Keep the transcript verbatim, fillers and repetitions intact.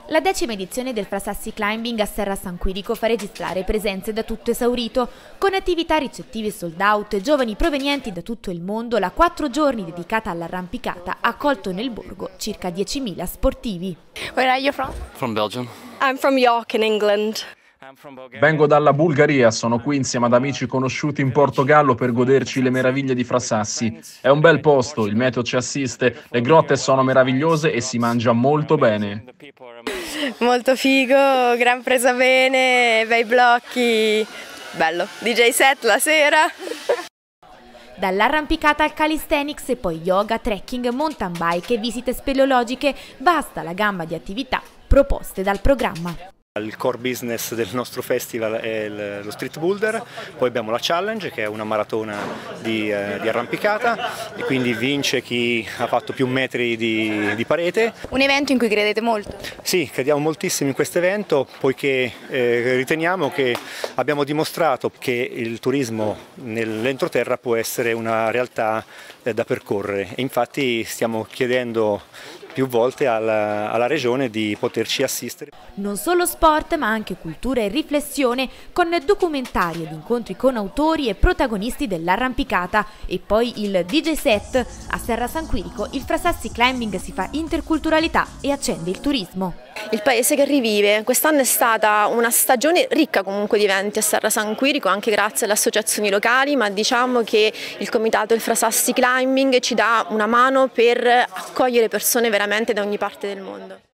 La decima edizione del Frasassi Climbing a Serra San Quirico fa registrare presenze da tutto esaurito. Con attività ricettive sold out e giovani provenienti da tutto il mondo, la quattro giorni dedicata all'arrampicata ha accolto nel borgo circa diecimila sportivi. Where are you from? From Belgium. I'm from York in England. Vengo dalla Bulgaria, sono qui insieme ad amici conosciuti in Portogallo per goderci le meraviglie di Frasassi. È un bel posto, il meteo ci assiste, le grotte sono meravigliose e si mangia molto bene. Molto figo, gran presa bene, bei blocchi, bello, D J set la sera. Dall'arrampicata al calisthenics e poi yoga, trekking, mountain bike e visite speleologiche, basta la gamma di attività proposte dal programma. Il core business del nostro festival è lo street boulder, poi abbiamo la challenge che è una maratona di, eh, di arrampicata e quindi vince chi ha fatto più metri di, di parete. Un evento in cui credete molto? Sì, crediamo moltissimo in questo evento poiché eh, riteniamo che abbiamo dimostrato che il turismo nell'entroterra può essere una realtà eh, da percorrere e infatti stiamo chiedendo più volte alla, alla regione di poterci assistere. Non solo sport ma anche cultura e riflessione con documentari ed incontri con autori e protagonisti dell'arrampicata e poi il D J set. A Serra San Quirico il Frasassi Climbing si fa interculturalità e accende il turismo. Il paese che rivive, quest'anno è stata una stagione ricca comunque di eventi a Serra San Quirico anche grazie alle associazioni locali, ma diciamo che il comitato del Frasassi Climbing ci dà una mano per accogliere persone veramente da ogni parte del mondo.